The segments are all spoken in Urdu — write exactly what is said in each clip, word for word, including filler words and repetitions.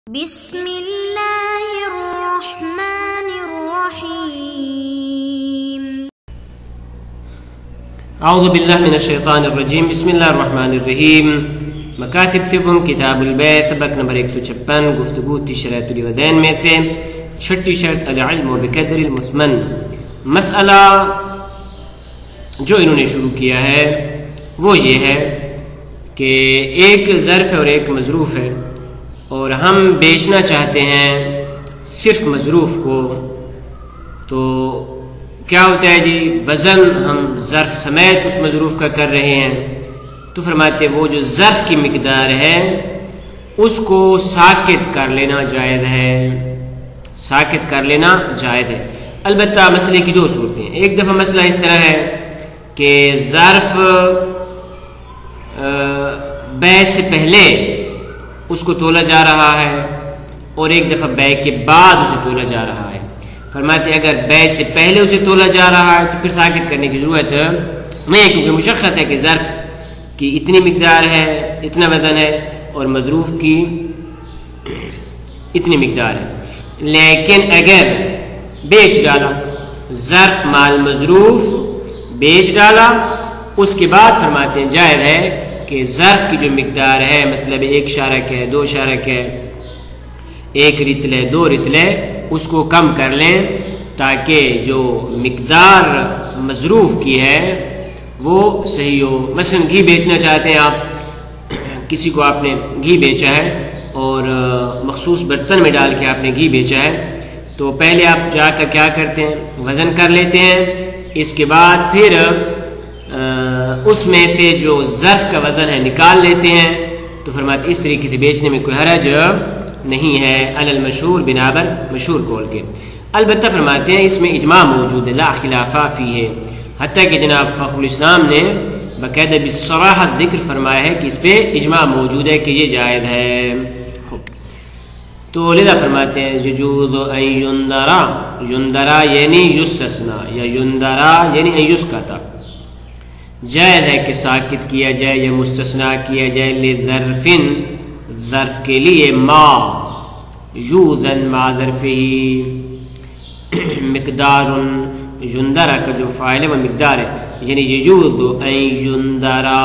بسم اللہ الرحمن الرحیم اعوذ باللہ من الشیطان الرجیم بسم اللہ الرحمن الرحیم مقاصد فقہ کتاب البیع سبق نمبر ایک سو چھپن گفتگو تھی شرائط الوزین میں سے چھٹی شرط العلم بقدر المثمن مسئلہ جو انہوں نے شروع کیا ہے وہ یہ ہے کہ ایک ظرف اور ایک مظروف ہے اور ہم بیچنا چاہتے ہیں صرف مظروف کو، تو کیا ہوتا ہے جی وزن ہم ظرف سمیت اس مظروف کا کر رہے ہیں، تو فرماتے وہ جو ظرف کی مقدار ہے اس کو ساکت کر لینا جائز ہے، ساکت کر لینا جائز ہے۔ البتہ مسئلے کی دو صورتیں ہیں۔ ایک دفعہ مسئلہ اس طرح ہے کہ ظرف بیع سے پہلے اس کو تولا جا رہا ہے اور ایک دفعہ بیع کے بعد اسے تولا جا رہا ہے۔ فرماتے ہیں اگر بیع سے پہلے اسے تولا جا رہا ہے تو پھر ساکت کرنے کی ضرورت نہیں، کیونکہ مشخص ہے کہ ظرف کی اتنی مقدار ہے، اتنا وزن ہے، اور مظروف کی اتنی مقدار ہے۔ لیکن اگر بیچ ڈالا، ظرف مال مظروف بیچ ڈالا، اس کے بعد فرماتے ہیں جائز ہے کہ ظرف کی جو مقدار ہے، مطلب ایک شارک ہے، دو شارک ہے، ایک رتل ہے، دو رتل ہے، اس کو کم کر لیں تاکہ جو مقدار مظروف کی ہے وہ صحیح ہو۔ مثلا گھی بیچنا چاہتے ہیں آپ، کسی کو آپ نے گھی بیچا ہے اور مخصوص برتن میں ڈال کے آپ نے گھی بیچا ہے، تو پہلے آپ جا کر کیا کرتے ہیں، وزن کر لیتے ہیں، اس کے بعد پھر اس میں سے جو ظرف کا وزن ہے نکال لیتے ہیں، تو فرماتے اس طریقے سے بیچنے میں کوئی حرج نہیں ہے، علی المشہور بنابر مشہور قول کے۔ البتہ فرماتے ہیں اس میں اجماع موجود ہے، لا خلاف فیہ ہے، حتیٰ کہ جناب فخر الاسلام نے باقاعدہ بصراحت ذکر فرمایا ہے کہ اس پہ اجماع موجود ہے کہ یہ جائز ہے۔ تو لذا فرماتے ہیں یجوز ان یندرا، یندرا یعنی یستثنا، یا یندرا یعنی ان یسکتا، جائز ہے کہ ساکت کیا جائے یا مستثنا کیا جائے، لظرف ظرف کے لیے، ما یوزن ما ظرفہ، مقدار یندرا کا جو فاعل ہے وہ مقدار ہے، یعنی یجوز ان یندرا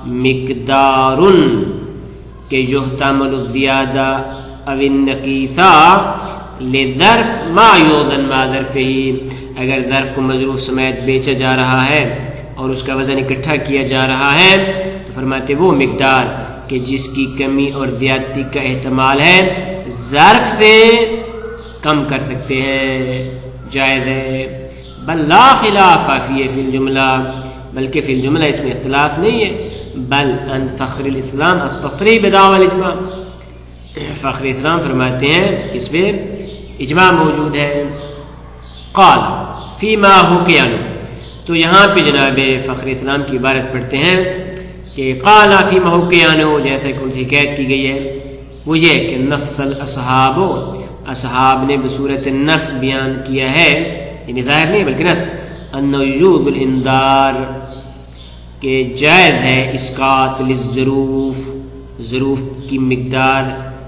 مقدار کہ یحتمل الزیادہ او النقیصہ لظرف ما یوزن ما ظرفہ، اگر ظرف کو مظروف سمیت بیچا جا رہا ہے اور اس کا وزن اکٹھا کیا جا رہا ہے، تو فرماتے وہ مقدار کہ جس کی کمی اور زیادتی کا احتمال ہے ظرف سے کم کر سکتے ہیں، جائز ہے۔ بل لا خلاف فیہ فی الجملہ، بلکہ فی الجملہ اس میں اختلاف نہیں ہے، بل ان فخر الاسلام التصریح بدعوی الاجماع، فخر اسلام فرماتے ہیں اس پہ اجماع موجود ہے۔ قال فیما حکی عنہ، تو یہاں پہ جناب فخر اسلام کی عبارت پڑھتے ہیں کہ قال فیما حکی عنہ، جیسے کہ ان سے حکایت کی گئی ہے، وہ یہ کہ نص الاصحاب، اصحاب نے بصورت نص بیان کیا ہے، یعنی ظاہر نہیں بلکہ نص، انہ یجوز الانذار کہ جائز ہے اسقاط للظروف، ظروف کی مقدار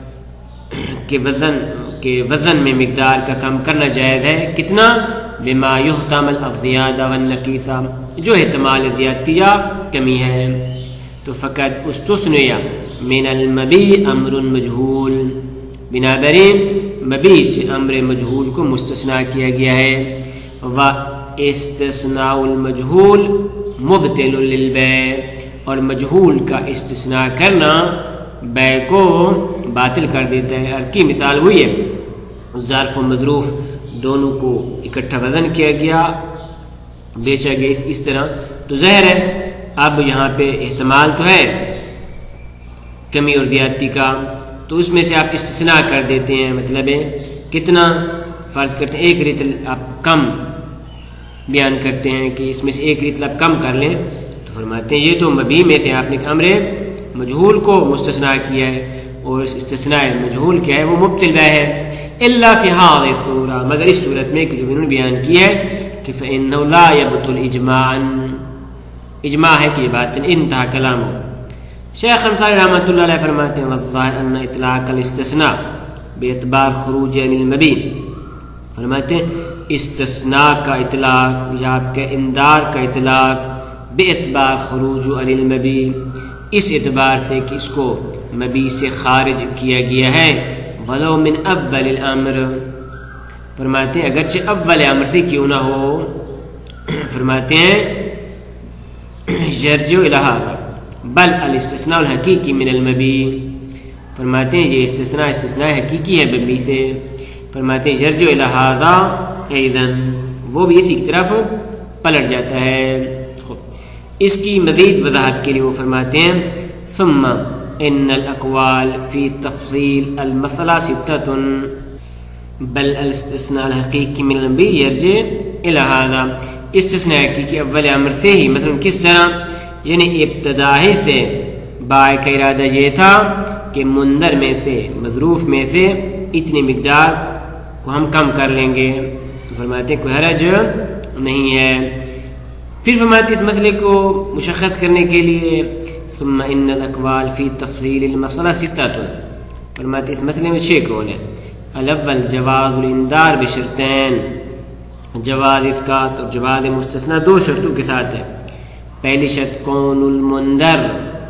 کے وزن کے وزن میں مقدار کا کم کرنا جائز ہے، کتنا، بما یحتمل الزیادہ والنقیصہ، جو احتمال زیادتی یا کمی ہے، تو فقط استثنی من المبیع امر مجہول، بنابراین مبیع سے امر مجہول کو مستثنا کیا گیا ہے، و استثناء المجہول مبطل للبیع، اور مجہول کا استثناء کرنا بیع کو باطل کر دیتا ہے۔ عرض کی مثال ہوئی ہے، ظرف و مظروف دونوں کو اکٹھا وزن کیا گیا، بیچا گیا اس اس طرح، تو ظاہر ہے اب یہاں پہ احتمال تو ہے کمی اور زیادتی کا، تو اس میں سے آپ استثناء کر دیتے ہیں، مطلب ہے کتنا، فرض کرتے ہیں ایک ریتل آپ کم بیان کرتے ہیں کہ اس میں سے ایک ریتل آپ کم کر لیں، تو فرماتے ہیں یہ تو مبیع میں سے آپ نے امر مجہول کو مستثناء کیا ہے، اور استثناء مجہول کیا ہے وہ مبطل بیع ہے، الا فی هذه الصورہ، مگر اس صورت میں کہ جو انہوں نے بیان کی ہے کہ فإنه لا يبطل اجماعا، اجماع ہے کہ یہ بات انتہا کلام ہو۔ شیخ انصاری رحمۃ اللہ علیہ فرماتے ہیں والظاہر ان اطلاق الاستثناء باعتبار خروج عن المبی. فرماتے ہیں استثناء کا اطلاق یا آپ کے اندار کا اطلاق باعتبار خروج عن المبی، اس اعتبار سے کہ اس کو مبی سے خارج کیا گیا ہے. ولو من اول الامر، فرماتے ہیں اگرچہ اول امر سے کیوں نہ ہو. فرماتے ہیں یرجع الی ھذا بل الاستثناء الحقیقی من المبی. فرماتے ہیں یہ استثناء استثناء حقیقی ہے مبی سے. فرماتے ہیں یرجع الی ھذا ایضاً، وہ بھی اسی کی طرف پلٹ جاتا ہے. اس کی مزید وضاحت کے لیے وہ فرماتے ہیں ثم ان الاقوال فی تفصیل المسئلہ ستۃ بل الاستثناء الحقیقی من المبی یرجع الی ھذا. استثناء حقیقی اول امر سے ہی، مثلا کس طرح؟ یعنی ابتدا ہی سے بائے کا ارادہ یہ تھا کہ منذر میں سے مظروف میں سے اتنی مقدار کو ہم کم کر لیں گے، تو فرماتے ہیں کوئی حرج نہیں ہے. پھر فرماتے اس مسئلے کو مشخص کرنے کے لیے ثم ان الاقوال فی تفصیل المسئلہ ستۃ، فرماتے اس مسئلے میں چھ قول ہیں. الاول جواز الاندار بشرطین، جواز اسقاط اور جواز مستثنیٰ دو شرطوں کے ساتھ ہے. پہلی شرط کون المنذر،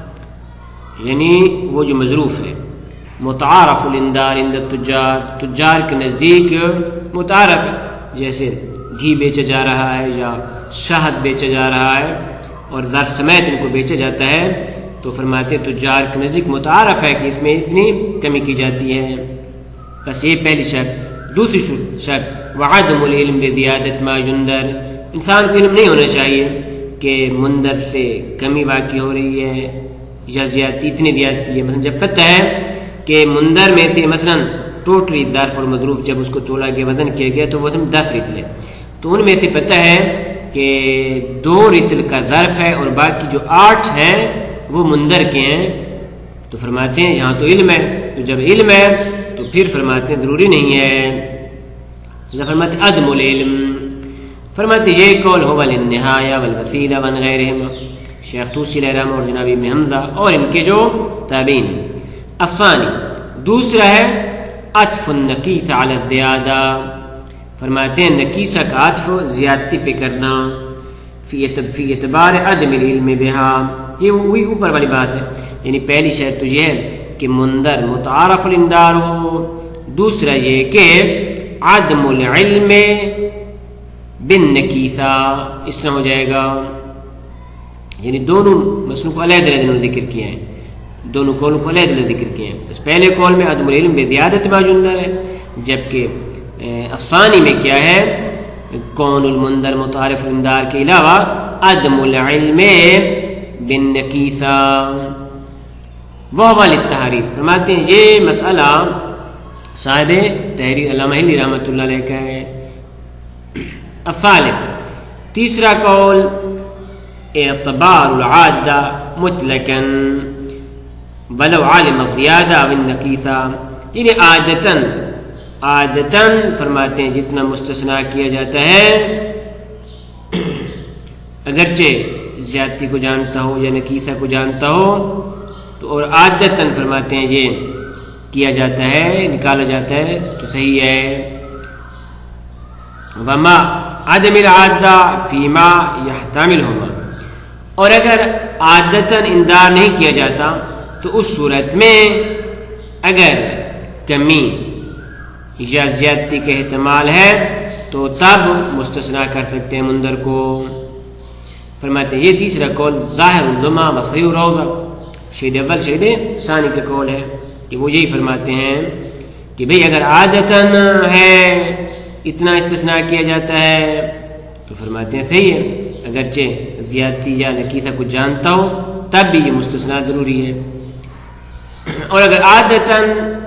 یعنی وہ جو مظروف ہے، متعارف الاندار عند التجار، تجار کے نزدیک متعارف ہے، جیسے گھی بیچا جا رہا ہے یا شہد بیچا جا رہا ہے اور ظرف سمیت ان کو بیچا جاتا ہے، تو فرماتے تجار کے نزدیک متعارف ہے کہ اس میں اتنی کمی کی جاتی ہے. بس یہ پہلی شرط. دوسری شرط وعدم العلم بزیادت ما یندر، انسان کو علم نہیں ہونا چاہیے کہ منذر سے کمی واقع ہو رہی ہے یا زیادتی اتنی زیادتی ہے. مثلا جب پتہ ہے کہ منذر میں سے مثلا ٹوٹلی ظرف اور مظروف جب اس کو تولا گیا وزن کیا گیا تو وزن دس رتل ہے، تو ان میں سے پتہ ہے کہ دو رتل کا ظرف ہے اور باقی جو آٹھ ہیں وہ منذر کے ہیں. تو فرماتے ہیں یہاں تو علم ہے، تو جب علم ہے تو پھر فرماتے ہیں ضروری نہیں ہے. فرماتے عدم العلم، فرماتے یہ قول ہو والنہایہ والوسیلہ وان غیرہما، شیخ طوسی علیہ الرحمہ اور جناب ابن حمزہ اور ان کے جو تابعین ہیں. الثانی، دوسرا ہے عطف النقیص علی الزیادہ، فرماتے ہیں نقیصہ کا عطف زیادتی پہ کرنا فی اعتبار عدم العلم بہا. یہ وہی اوپر والی بات ہے، یعنی پہلی شرط تو یہ ہے کہ منذر متعارف الاندار ہو، دوسرا یہ کہ عدم العلم بالنقیصہ، اس طرح ہو جائے گا. یعنی دونوں مسئلوں کو علیحدہ علیحدہ ذکر کیے ہیں، دونوں قولوں کو علیحدہ علیحدہ ذکر کیے ہیں. بس پہلے قول میں عدم العلم بزیادت ما یندر ہے، جبکہ الثانی میں کیا ہے کون المنذر متعارف الاندار کے علاوہ عدم العلم بالنقیصہ وہو للتحریر. فرماتے ہیں یہ مسئلہ صاحب تحریر علامہ ہلی رحمۃ اللہ علیہ کا ہے. الثالث، تیسرا قول اعتبار العادہ مطلقا ولو عالم الزیادہ والنقیصہ، یعنی عادتاً عادتاً فرماتے ہیں جتنا مستثنیٰ کیا جاتا ہے اگرچہ زیادتی کو جانتا ہو یا نقیصہ کو جانتا ہو تو اور عادتاً فرماتے ہیں یہ کیا جاتا ہے، نکالا جاتا ہے تو صحیح ہے. وما عدم العادہ فیما یحتملہما، اور اگر عادتاً اندار نہیں کیا جاتا تو اس صورت میں اگر کمی یا زیادتی کا احتمال ہے تو تب مستثنیٰ کر سکتے ہیں منذر کو. فرماتے ہیں یہ تیسرا قول ظاہر الظما وصریح الروضہ، شہید اول شہید ثانی کا قول ہے کہ وہ یہی فرماتے ہیں کہ بھئی اگر عادتاً ہے اتنا استثناء کیا جاتا ہے تو فرماتے ہیں صحیح ہے، اگرچہ زیادتی یا نقیصہ کو جانتا ہو تب بھی یہ مستثنیٰ ضروری ہے. اور اگر عادتاً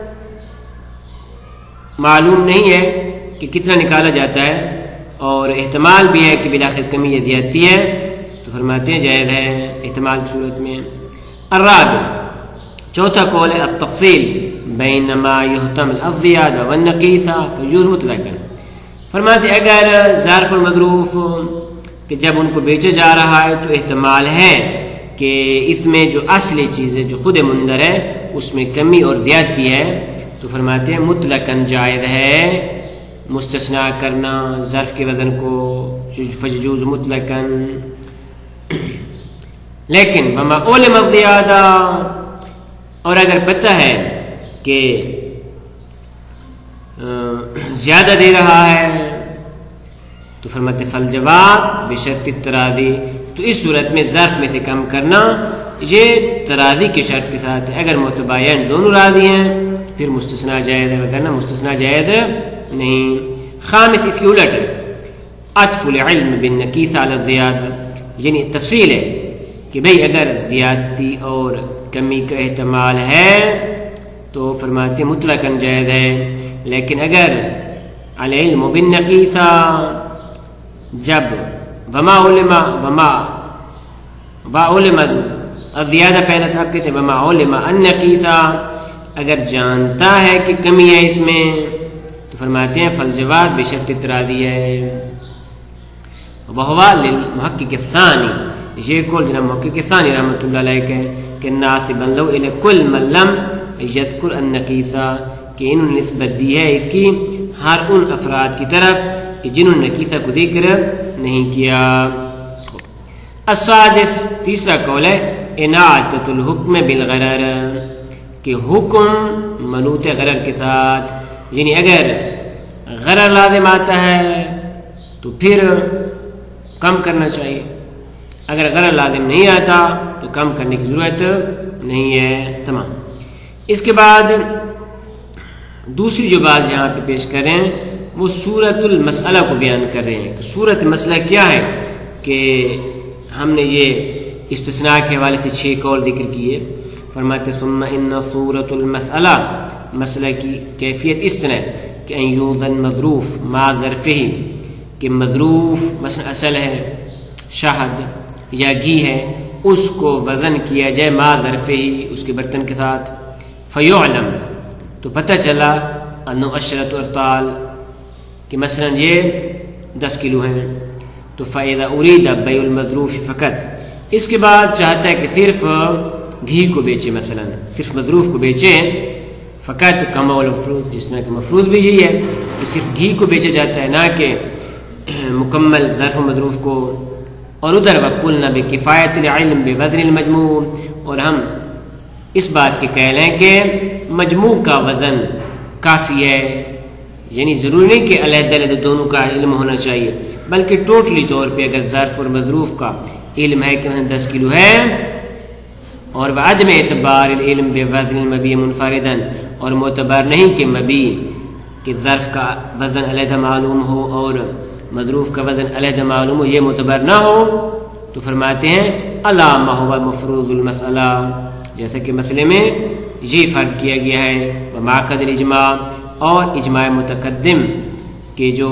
معلوم نہیں ہے کہ کتنا نکالا جاتا ہے اور احتمال بھی ہے کہ بالآخر کمی یا زیادتی ہے تو فرماتے ہیں جائز ہے احتمال کی صورت میں. الرابع، چوتھا قول ہے التفصیل بین ما یحتمل الزیادہ والنقیصہ فیجوز مطلقا. فرماتے اگر ظرف اور مظروف کہ جب ان کو بیچا جا رہا ہے تو احتمال ہے کہ اس میں جو اصلی چیز ہے جو خود منذر ہے اس میں کمی اور زیادتی ہے، تو تو فرماتے ہیں مطلقاً جائز ہے مستثنا کرنا ظرف کے وزن کو، فیجوز مطلقاً، لیکن وما علم الزیادہ، اور اگر پتہ ہے کہ زیادہ دے رہا ہے تو فرماتے فالجواز بشرط الترازی، تو اس صورت میں ظرف میں سے کم کرنا یہ ترازی کی شرط کے ساتھ ہے، اگر متباین دونوں راضی ہیں پھر مستثنا جائز ہے، وگرنہ مستثنا جائز نہیں۔ خامس اس کی الٹ عطف العلم بالنقیص علی الزیادہ، یعنی تفصیل ہے کہ بھئی اگر زیادتی اور کمی کا احتمال ہے تو فرماتے مطلقاً جائز ہے، لیکن اگر العلم بالنقیص جب وما علم وما با علم الزیادہ پہلا تھا، آپ کہتے ہیں وما علم النقیص، اگر جانتا ہے کہ کمی ہے اس میں تو فرماتے ہیں فالجواز بشرط ترازی ہے۔ وہو للمحقق الثانی، یہ قول جناب محقق ثانی رحمۃ اللہ علیہ کہ کہ ناسبا لو الی کل من لم یذکر النقیص، کہ انہوں نے نسبت دی ہے اس کی ہر ان افراد کی طرف کہ جنہوں نے نقیصہ کو ذکر نہیں کیا۔ السادس تیسرا قول ہے اناعتۃ الحکم بالغرر، کہ حکم منوط غرر کے ساتھ، یعنی اگر غرر لازم آتا ہے تو پھر کم کرنا چاہیے، اگر غرر لازم نہیں آتا تو کم کرنے کی ضرورت نہیں ہے۔ تمام۔ اس کے بعد دوسری جو بات یہاں پہ پیش کر رہے ہیں وہ صورت المسئلہ کو بیان کر رہے ہیں کہ صورت مسئلہ کیا ہے، کہ ہم نے یہ استثناء کے حوالے سے چھ قول ذکر کیے۔ فرماتے ثم ان صورت المسئلہ، مسئلہ کی کیفیت اس طرح کہ ان یوزن مظروف ما ظرفہ، کہ مظروف مثلا اصل ہے، شہد یا گھی ہے، اس کو وزن کیا جائے ما ظرفہ، اس کے برتن کے ساتھ، فیعلم، تو پتہ چلا انو عشرۃ ارطال، کہ مثلا یہ دس کلو ہیں، تو فاذا ارید بیع المظروف فقط، اس کے بعد چاہتا ہے کہ صرف گھی کو بیچے، مثلا صرف مظروف کو بیچے فقط کما والمفروض، جس طرح کہ مفروض بھی یہی ہے کہ صرف گھی کو بیچا جاتا ہے، نہ کہ مکمل ظرف و مظروف کو۔ اور ادھر وقلنا بکفایت العلم بوزن المجموع، اور ہم اس بات کے قائل ہیں کہ مجموع کا وزن کافی ہے، یعنی ضروری نہیں کہ علیحدہ علیحدہ دونوں کا علم ہونا چاہیے، بلکہ ٹوٹلی طور پہ اگر ظرف اور مظروف کا علم ہے کہ دس کلو ہے، اور وعدم اعتبار العلم بوزن المبیع منفرداً، اور معتبر نہیں کہ مبیع کہ ظرف کا وزن علیحدہ معلوم ہو اور مظروف کا وزن علیحدہ معلوم ہو، یہ معتبر نہ ہو، تو فرماتے ہیں الا ما هو مفروض المسئلہ، جیسا کہ مسئلے میں یہ فرض کیا گیا ہے، ومعقد الاجماع، اور اجماع متقدم کے جو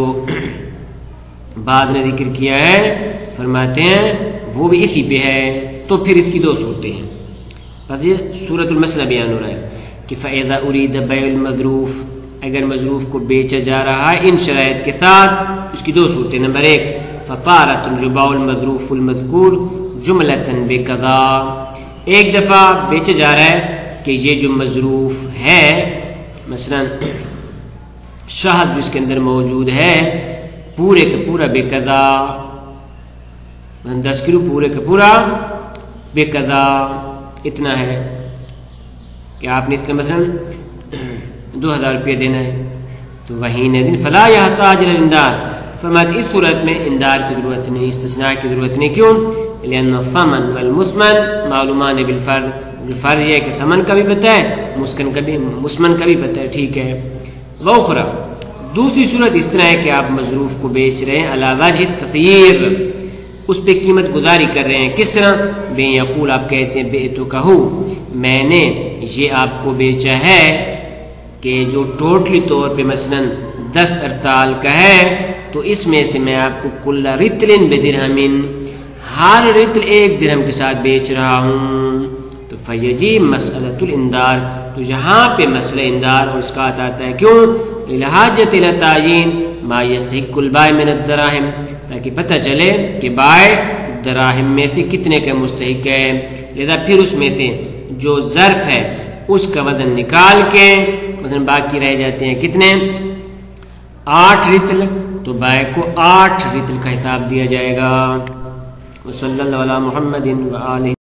بعض نے ذکر کیا ہے فرماتے ہیں وہ بھی اسی پہ ہے، تو پھر اس کی دو صورتیں ہیں۔ بس یہ صورت المسئلہ بیان ہو رہا ہے کہ فاذا ارید بیع المظروف، اگر مظروف کو بیچا جا رہا ہے ان شرائط کے ساتھ، اس کی دو صورتیں، نمبر ایک فطارت الجباء المظروف المذکور جملتاً بقضا، ایک دفعہ بیچا جا رہا ہے کہ یہ جو مظروف ہے مثلا شہد جس کے اندر موجود ہے پورے کا پورا بے قضا، دس کلو پورے کا پورا بے قضا اتنا ہے کہ آپ نے اس کا مثلا دو ہزار روپیہ دینا ہے، تو وہیں نذن فلا یحتاج الاندار، فرماتے اس صورت میں اندار کی ضرورت نہیں، استثناء کی ضرورت نہیں، کیوں؟ لأن الثمن والمثمن معلومان بالفرد، فرض یہ ہے کہ ثمن کا بھی پتہ ہے، مسکن کا بھی مسمن کا بھی پتہ ہے، ٹھیک ہے۔ وأخرى، دوسری صورت اس طرح ہے کہ آپ مظروف کو بیچ رہے ہیں علی وجہ التسعیر، اس پہ قیمت گزاری کر رہے ہیں، کس طرح؟ بے یقول، آپ کہتے ہیں بعتکہ، میں نے یہ آپ کو بیچا ہے کہ جو ٹوٹلی طور پہ مثلا دس ارتال کا ہے، تو اس میں سے میں آپ کو کل رتل بدرہم، ہر رتل ایک درہم کے ساتھ بیچ رہا ہوں، تو فیجب مسئلۃ الاندار، تو یہاں پہ مسئلہ اندار اور اس کا آتا ہے، کیوں؟ للحاجۃ الی تعیین ما یستحق البائع من الدراہم، تاکہ پتہ چلے کہ بائع دراہم میں سے کتنے کا مستحق ہے، لذا پھر اس میں سے جو ظرف ہے اس کا وزن نکال کے مثلا باقی رہ جاتے ہیں کتنے آٹھ رتل، تو بائے کو آٹھ رتل کا حساب دیا جائے گا۔ وصلی اللہ علی محمد و آلہ